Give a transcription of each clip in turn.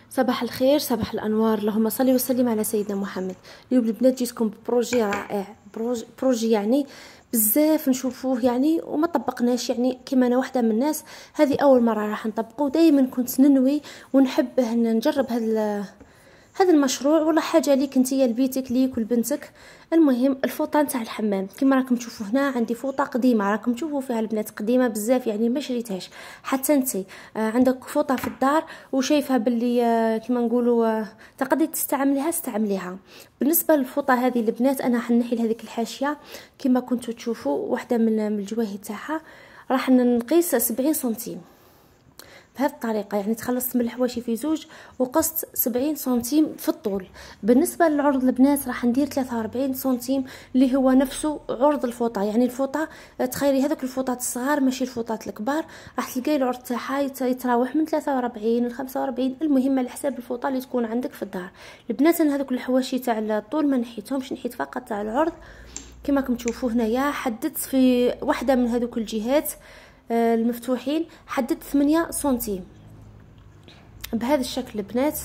صباح الخير، صباح الانوار، اللهم صل وسلم على سيدنا محمد. اليوم البنات جيتكم ببروجي رائع، بروجي يعني بزاف نشوفوه يعني وما طبقناش، يعني كيما انا واحده من الناس هذه اول مره راح نطبقه. دائما كنت ننوي ونحب نجرب هذا المشروع، ولا حاجه ليك نتيا لبيتك ليك ولبنتك. المهم الفوطه نتاع الحمام كما راكم تشوفوا هنا، عندي فوطه قديمه راكم تشوفوا فيها البنات قديمه بزاف، يعني ما شريتهاش حتى انت. عندك فوطه في الدار وشايفها باللي كما نقولوا تقدري تستعمليها استعمليها. بالنسبه للفوطه هذه البنات انا حنحي هذيك الحاشيه كما كنتوا تشوفوا، واحده من الجواهي تاعها راح نقيس 70 سنتيم بهذه الطريقه، يعني تخلصت من الحواشي في زوج وقصت 70 سنتيم في الطول. بالنسبه للعرض البنات راح ندير 43 سنتيم اللي هو نفسه عرض الفوطه، يعني الفوطه تخيلي هذوك الفوطات الصغار ماشي الفوطات الكبار، راح تلقاي العرض تاعها يتراوح من 43 ل 45، المهم على حساب الفوطه اللي تكون عندك في الدار. البنات انا هذوك الحواشي تاع الطول ما نحيتهمش، نحيت فقط تاع العرض كما راكم تشوفوا هنايا. حددت في واحده من هذوك الجهات المفتوحين، حددت 8 سنتيم بهذا الشكل البنات.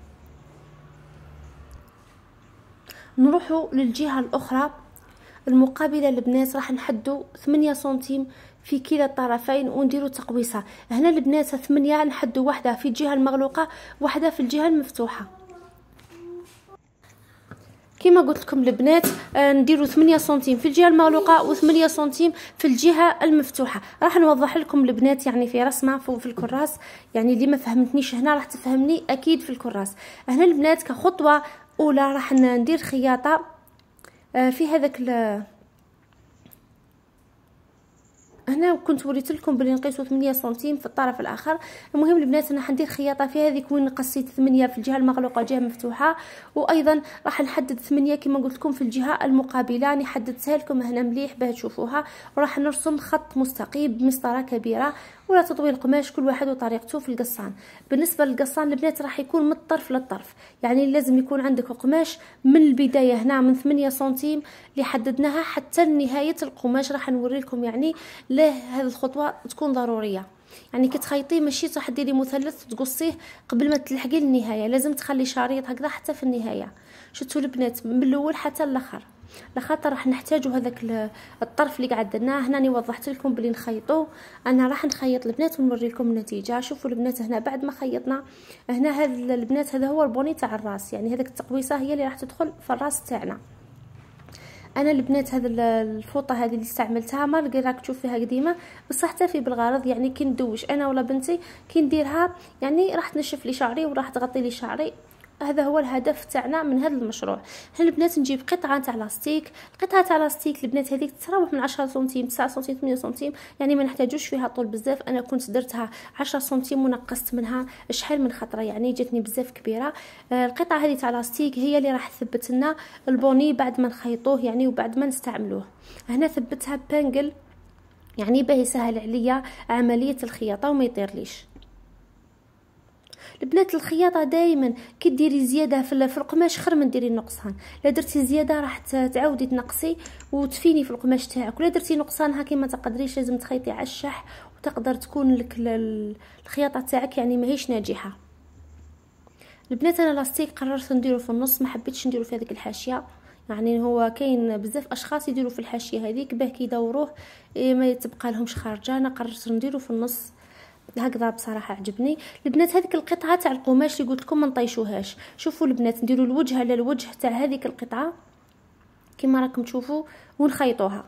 نروحوا للجهه الاخرى المقابله البنات، راح نحدوا 8 سنتيم في كلا الطرفين ونديروا تقويسه. هنا البنات 8 نحدوا واحده في الجهه المغلوقه واحده في الجهه المفتوحه. كما قلت لكم البنات نديروا 8 سنتيم في الجهه المغلوقه و8 سنتيم في الجهه المفتوحه. راح نوضح لكم البنات يعني في رسمه فوق في الكراس، يعني اللي ما فهمتنيش هنا راح تفهمني اكيد في الكراس. هنا البنات كخطوه اولى راح ندير خياطه في هذاك هنا كنت وريت لكم بلي نقيسوا 8 سنتيم في الطرف الاخر. المهم البنات انا حندير خياطه في هذيك وين قصيت 8 في الجهه المغلوقه الجهه مفتوحه، وايضا راح نحدد 8 كما قلت لكم في الجهه المقابله. راني حددتها لكم هنا مليح باه تشوفوها، وراح نرسم خط مستقيم بمسطره كبيره ولا تطويل القماش، كل واحد وطريقته في القصان. بالنسبه للقصان البنات راح يكون من الطرف للطرف، يعني لازم يكون عندك قماش من البدايه هنا من 8 سنتيم اللي حددناها حتى نهايه القماش. راح نوري لكم يعني ليه هذه الخطوه تكون ضروريه، يعني كي تخيطيه ماشي راح ديري مثلث تقصيه قبل ما تلحقي للنهايه، لازم تخلي شريط هكذا حتى في النهايه. شفتوا البنات من الاول حتى الاخر، لخاطر راح نحتاجوا هذاك الطرف اللي قاعد درناه. هنا وضحت لكم بلي نخيطوا، انا راح نخيط البنات ونوري لكم النتيجه. شوفوا البنات هنا بعد ما خيطنا هنا هذا البنات هذا هو البوني تاع الراس، يعني هذيك التقويسه هي اللي راح تدخل في الراس تاعنا. انا البنات هذا الفوطه هذه اللي استعملتها ما لقيت راك تشوف فيها قديمه، بصح تفي بالغرض، يعني كي ندوش انا ولا بنتي كي نديرها يعني راح تنشف لي شعري وراح تغطي لي شعري. هذا هو الهدف تاعنا من هذا المشروع. هنا البنات نجيب قطعه تاع لاستيك، القطعه تاع لاستيك البنات هذيك تتراوح من 10 سنتيم 9 سنتيم 8 سنتيم، يعني ما نحتاجوش فيها طول بزاف. انا كنت درتها 10 سنتيم ونقصت منها شحال من خطره، يعني جاتني بزاف كبيره. القطعه هذه تاع لاستيك هي اللي راح تثبت لنا البوني بعد ما نخيطوه يعني وبعد ما نستعملوه. هنا ثبتها بانجل يعني باه يسهل عليا عمليه الخياطه وما يطيرليش. البنات الخياطه دائما كي ديري زياده في القماش خير من ديري النقصان. لا درتي زياده راح تعاودي تنقصي وتفيني في القماش تاعك، ولا درتي نقصان هاكي ما تقدريش، لازم تخيطي على الشح وتقدر تكون لك الخياطه تاعك يعني ماهيش ناجحه. البنات انا لاستيك قررت نديرو في النص، ما حبيتش نديرو في هذيك الحاشيه، يعني هو كاين بزاف اشخاص يديروا في الحاشيه هذيك باه كي يدوروه ما يتبقى لهمش خارجه. انا قررت نديرو في النص هكذا بصراحه عجبني. البنات هذيك القطعه تاع القماش اللي قلت لكم ما نطيشوهاش، شوفوا البنات نديروا الوجه على الوجه تاع هذيك القطعه كما راكم تشوفوا ونخيطوها.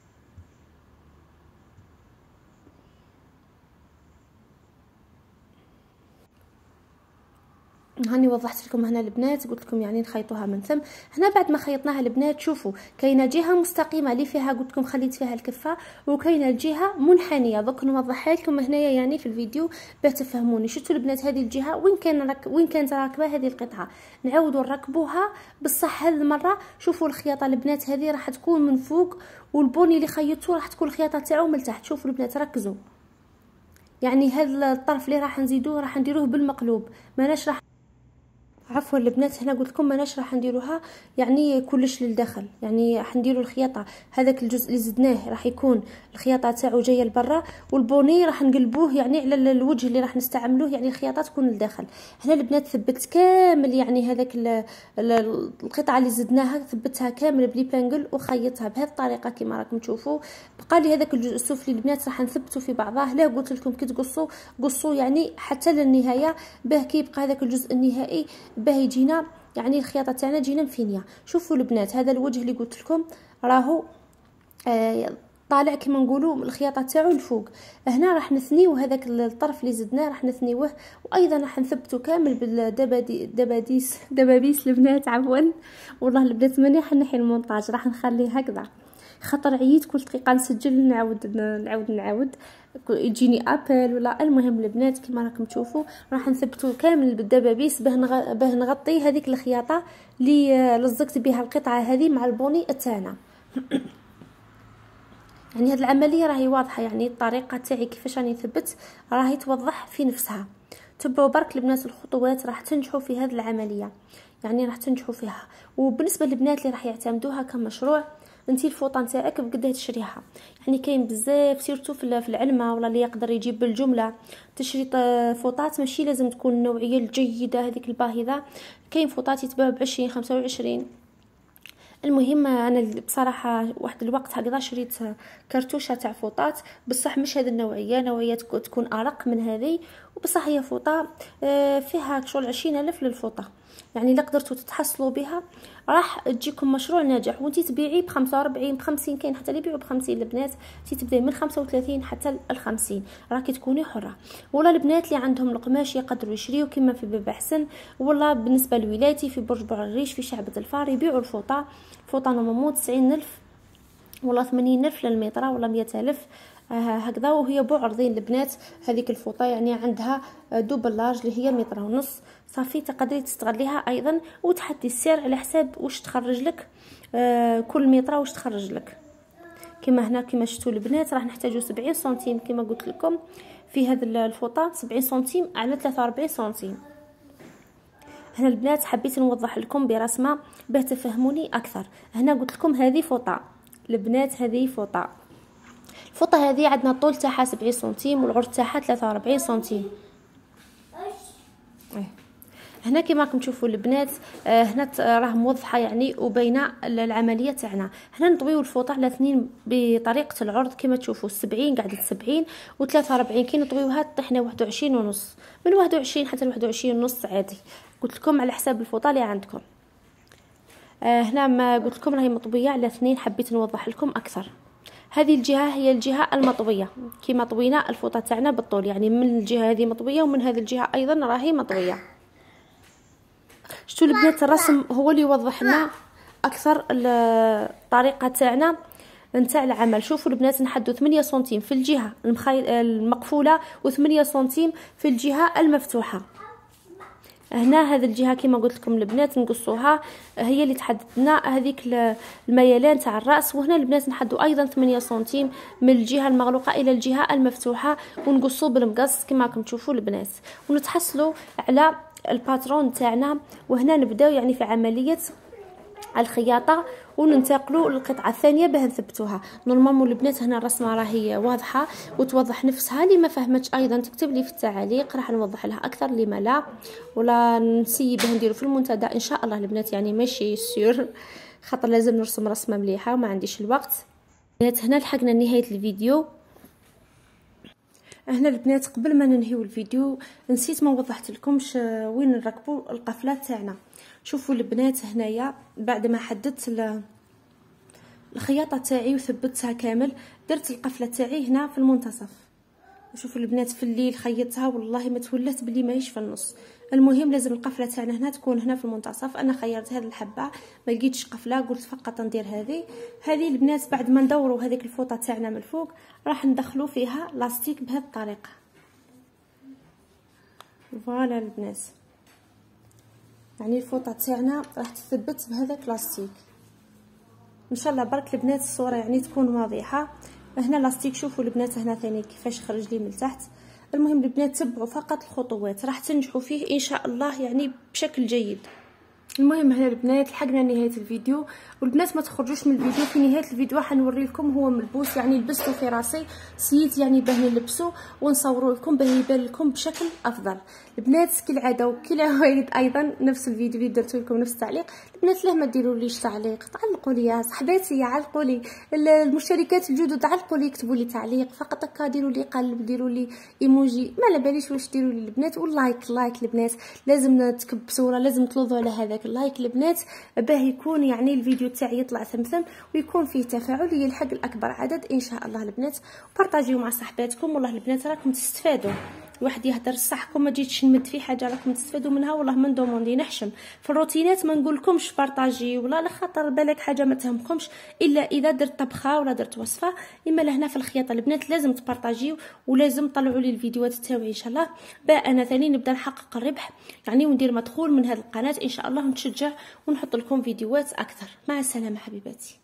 هاني وضحت لكم هنا البنات، قلت لكم يعني نخيطوها من ثم. هنا بعد ما خيطناها البنات شوفوا كاينه جهه مستقيمه اللي فيها قلت لكم خليت فيها الكفه، وكاينه الجهه منحنيه دوك نوضحها لكم هنايا يعني في الفيديو باه تفهموني. شفتوا البنات هذه الجهه وين كانت راكبه هذه القطعه نعاودوا نركبوها بصح هذه المره. شوفوا الخياطه البنات هذه راح تكون من فوق، والبوني اللي خيطوه راح تكون الخياطه تاعو من تحت. شوفوا البنات ركزوا، يعني هذا الطرف اللي راح نزيدوه راح نديروه بالمقلوب، ماناش راح عفوا البنات، هنا قلت لكم ماناش راح نديروها يعني كلش للداخل، يعني راح نديروا الخياطه هذاك الجزء اللي زدناه راح يكون الخياطه تاعو جايه لبرا، والبوني راح نقلبوه يعني على الوجه اللي راح نستعملوه، يعني الخياطه تكون للداخل. هنا البنات ثبت كامل يعني هذاك القطعه اللي زدناها ثبتها كامل بلي بانجل وخيطها بهذه الطريقه كما راكم تشوفوا. بقى لي هذاك الجزء السفلي البنات راح نثبته في بعضاه. لا قلت لكم كي تقصوا قصوا يعني حتى للنهايه، باه كي يبقى هذاك الجزء النهائي باه يجينا يعني الخياطه تاعنا جينا مفينيه. شوفوا البنات هذا الوجه اللي قلت لكم راهو طالع كما نقولوا الخياطه تاعو الفوق. هنا راح نثنيو هذاك الطرف اللي زدناه راح نثنيوه، وايضا راح نثبتو كامل دبابيس البنات. عفوا والله البنات ماني حنحي المونتاج، راح نخليه هكذا خاطر عييت كل دقيقه نسجل نعاود يجيني ابل ولا. المهم البنات كما راكم تشوفوا راح نثبتو كامل بالدبابيس باه نغطي هذيك الخياطه اللي لصقت بها القطعه هذه مع البوني تاعنا. يعني هذه العمليه راهي واضحه، يعني الطريقه تاعي كيفاش راني نثبت راهي توضح في نفسها. تبعوا برك البنات الخطوات راح تنجحوا في هذه العمليه، يعني راح تنجحوا فيها. وبالنسبه للبنات اللي راح يعتمدوها كمشروع، انتي الفوطه نتاعك بقداه تشريها، يعني كاين بزاف سيرتو في العلمه ولا اللي يقدر يجيب بالجمله تشري فوطات، ماشي لازم تكون النوعيه الجيده هذيك الباهظه، كاين فوطات يتباعوا ب20 25. المهم انا بصراحه واحد الوقت هكذا شريت كرتوشه تاع فوطات، بصح مش هذه النوعيه، نوعيه تكون ارق من هذه، وبصح هي فوطه فيها شغل 20,000 للفوطه، يعني الا قدرتوا تتحصلوا بها راح تجيكم مشروع ناجح. وانتي تبيعي ب45 ب50، كاين حتى اللي يبيعوا ب50 البنات، انتي تبداي من 35 حتى ل50 راكي تكوني حره. ولا البنات اللي عندهم القماش يقدروا يشريو كما في باب حسن، ولا بالنسبه لولايتي في برج بوعريش في شعبة الفار يبيعوا الفوطه نورمالمون 90,000 ولا 80,000 للمتر ولا 100,000 هكذا، وهي بعرضين البنات هذيك الفوطه، يعني عندها دوبل لارج اللي هي 1.5 متر صافي. تقدري تستغليها ايضا وتحدي السعر على حساب واش تخرج لك كل متر واش تخرج لك. كما هنا كما شفتوا البنات راح نحتاجو 70 سنتيم كما قلت لكم في هذه الفوطه، 70 سنتيم على 43 سنتيم. هنا البنات حبيت نوضح لكم برسمه باه تفهموني اكثر. هنا قلت لكم هذه فوطه البنات، هذه فوطه، الفوطه هذه عندنا الطول تاعها 70 سنتيم والعرض تاعها 43 سنتيم. هنا كما راكم تشوفوا البنات هنا راه موضحه يعني وباينه العمليه تاعنا. هنا نطويو الفوطه على اثنين بطريقه العرض كما تشوفوا، 70 قاعده 70 و43 كي نطويوها طيحنا 21 ونص، من 21 حتى 21 ونص عادي، قلت لكم على حساب الفوطه اللي عندكم. هنا ما قلت لكم راهي مطويه على اثنين، حبيت نوضح لكم اكثر. هذه الجهه هي الجهه المطويه كما طوينا الفوطه تاعنا بالطول، يعني من الجهه هذه مطويه ومن هذه الجهه ايضا راهي مطويه. شتو البنات الرسم هو اللي يوضح لنا اكثر الطريقه تاعنا نتاع العمل. شوفوا البنات نحدو 8 سنتيم في الجهه المقفوله و8 سنتيم في الجهه المفتوحه. هنا هذه الجهه كما قلت لكم البنات نقصوها، هي اللي تحدد لنا هذيك الميلان تاع الراس. وهنا البنات نحدو ايضا 8 سنتيم من الجهه المغلوقه الى الجهه المفتوحه ونقصو بالمقص كما راكم تشوفوا البنات، ونتحصلوا على الباترون تاعنا. وهنا نبداو يعني في عمليه الخياطه وننتقلوا للقطعه الثانيه باه نثبتوها. نورمالمون البنات هنا الرسمه راهي واضحه وتوضح نفسها، اللي ما فهمتش ايضا تكتب لي في التعاليق راح نوضح لها اكثر، لما لا ولا نسيي باه نديرو في المنتدى ان شاء الله البنات، يعني ماشي سيور خاطر لازم نرسم رسمه مليحه وما عنديش الوقت. هنا لحقنا نهايه الفيديو. هنا البنات قبل ما ننهيو الفيديو نسيت ما وضحت لكمش وين نركبوا القفلات تاعنا. شوفوا البنات هنايا بعد ما حددت الخياطه تاعي وثبتها كامل درت القفله تاعي هنا في المنتصف. شوفوا البنات في الليل خيطتها والله ما تولات بلي ماهيش في النص. المهم لازم القفله تاعنا هنا تكون هنا في المنتصف. انا خيرت هذه الحبه ما لقيتش قفله، قلت فقط ندير هذه البنات. بعد ما ندوروا هذيك الفوطه تاعنا من الفوق راح ندخلوا فيها لاستيك بهذه الطريقه. فوالا البنات يعني الفوطه تاعنا راح تثبت بهذاك لاستيك ان شاء الله. برك البنات الصوره يعني تكون واضحه. هنا لاستيك شوفوا البنات هنا ثاني كيفاش خرج لي من تحت. المهم البنات تبعوا فقط الخطوات راح تنجحوا فيه ان شاء الله يعني بشكل جيد. المهم هنا البنات لحقنا نهايه الفيديو، والبنات ما تخرجوش من الفيديو. في نهايه الفيديو حنوري لكم هو ملبوس يعني لبسته في راسي سيت يعني باه نلبسو ونصوروا لكم باه يبان لكم بشكل افضل. البنات كالعاده وكالعوايد ايضا نفس الفيديو اللي درت لكم نفس التعليق. البنات ليه ما ديروا ليش تعليق؟ تعلقوا لي يا صحباتي، علقوا لي المشتركات الجدد، علقوا لي اكتبوا لي تعليق فقط هكا، ديروا لي قلب، ديروا لي ايموجي، ما على باليش واش ديروا لي البنات. واللايك لايك البنات لازم تكبسوا ولا لازم تلوضوا على هذاك اللايك البنات باه يكون يعني الفيديو تاعي يطلع ثمثم ويكون فيه تفاعل يلحق الاكبر عدد ان شاء الله البنات. بارطاجيو مع صاحباتكم، والله البنات راكم تستفادوا. الواحد يهدر صحكم ما جيتش نمد في حاجه راكم تستفادوا منها، والله من دوموندي نحشم في الروتينات ما نقول لكمش بارطاجي ولا لخاطر بالك حاجه ما تهمكمش الا اذا درت طبخه ولا درت وصفه. اما لهنا في الخياطه البنات لازم تبارطاجيو ولازم تطلعوا لي الفيديوهات تاعي ان شاء الله باه انا ثاني نبدا نحقق الربح يعني وندير مدخول من هذه القناه ان شاء الله، نتشجع ونحط لكم فيديوهات اكثر. مع السلامه حبيباتي.